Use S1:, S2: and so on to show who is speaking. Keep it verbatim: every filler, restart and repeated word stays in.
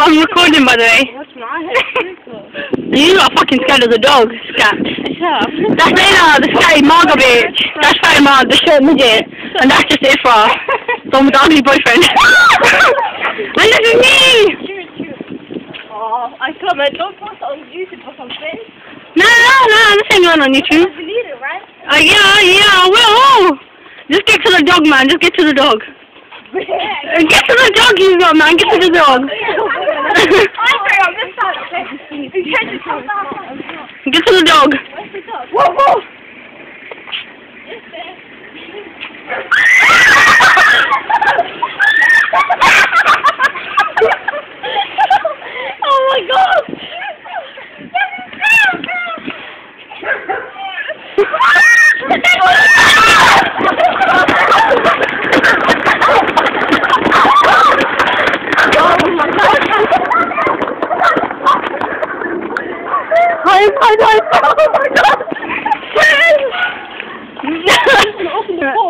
S1: I'm recording, by the way.
S2: What's my
S1: You are fucking scared of the dog, scat.
S2: Shut up.
S1: That's Layla, the scary Marga bitch. That's Fatima, the short midget. And that's just Ifra, the ugly boyfriend. And this is me!
S2: Oh, I come and don't post it on YouTube or something.
S1: No, no, no, this ain't going on YouTube.
S2: You delete it, right?
S1: Uh, yeah, yeah, I will. Just get to the dog, man. Just get to the dog.
S2: Yeah.
S1: Get to the dog, you got, man. Get to the dog. Get to the dog.
S2: Where's the dog?
S1: Whoa, whoa.
S2: Oh my god!
S1: Hi, hi, hi. Oh my god.